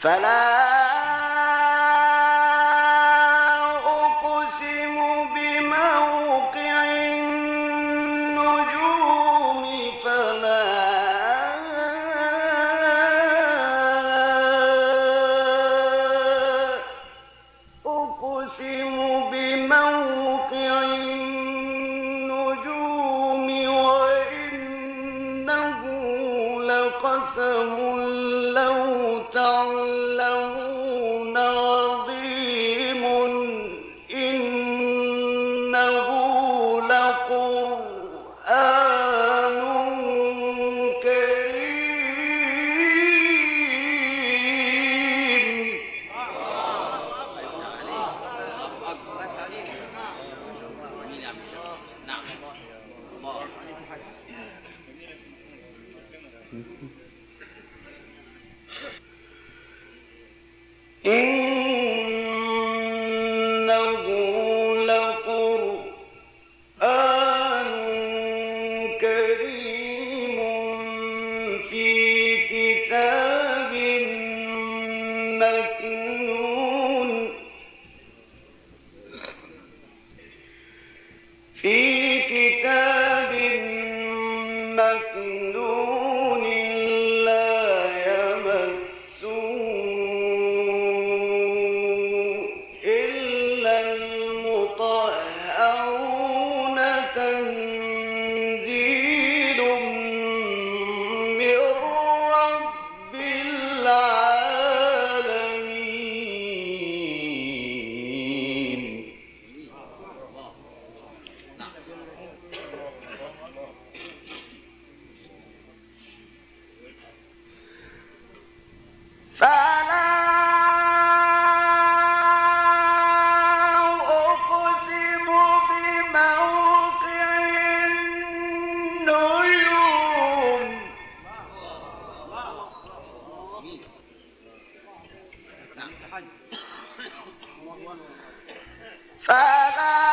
فلا أقسم بموقع النجوم فلا أقسم بموقع النجوم وإنه لقسم لو تعلمون عظيم إنه لقرآن كريم. إنه لقرآن كريم في كتاب مكنون لا يمسه إلا المطهرون تنزيل من رب العالمين. فلا أقسم بموقع النجوم فلا